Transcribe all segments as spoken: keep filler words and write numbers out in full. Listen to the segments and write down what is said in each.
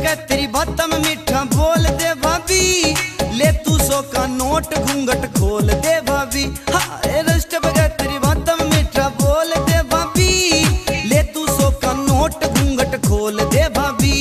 बगैर तेरी बातों में मीठा बोल दे भाभी, ले तू सौ का नोट घूंघट खोल दे भाभी। हाय रस्ट बगैर तेरी बातों में मीठा बोल दे भाभी, ले तू सौ का नोट घूंघट खोल दे भाभी।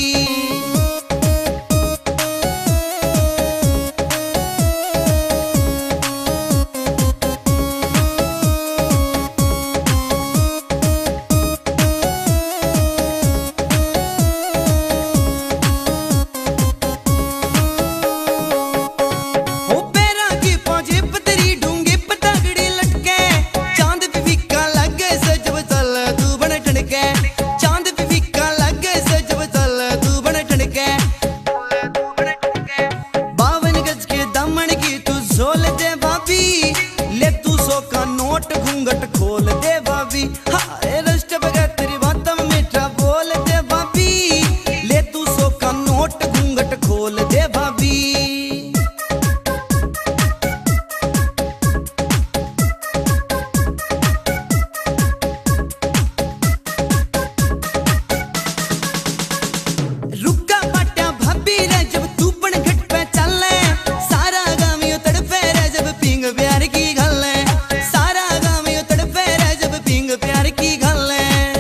घूंघट खोल दे भाभी। हाय रस्ट बगैर तेरी बातों में मीठा बोल दे भाभी, ले तू सौ का नोट घूंघट खोल दे भाभी। रुका बाटा भाभी रे जब तू पण घट पे चले, सारा गामियो तड़पे रे जब पिंग प्यार की गल है, प्यार की गल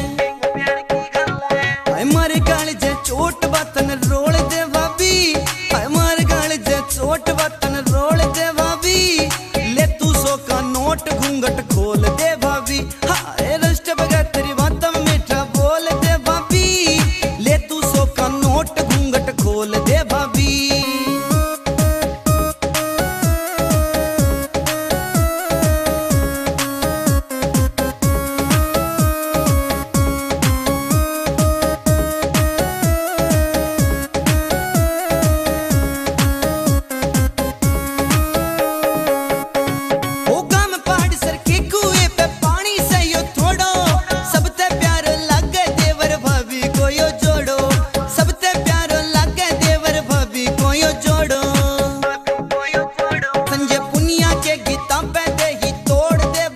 है। मारे गाल जे चोट बातन रोल दे भाभी, मारे गाल जे चोट बातन रोल दे भाभी, ले तू सौ का नोट घूंघट खोल दे भाभी। हाय रस्ट बगैर तेरी बातों में मीठा बोल दे भाभी, ले तू सौ का नोट घूंघट खोल दे भाभी।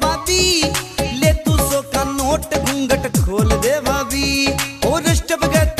घूंघट खोल दे भाभी, और रस्ट बगैर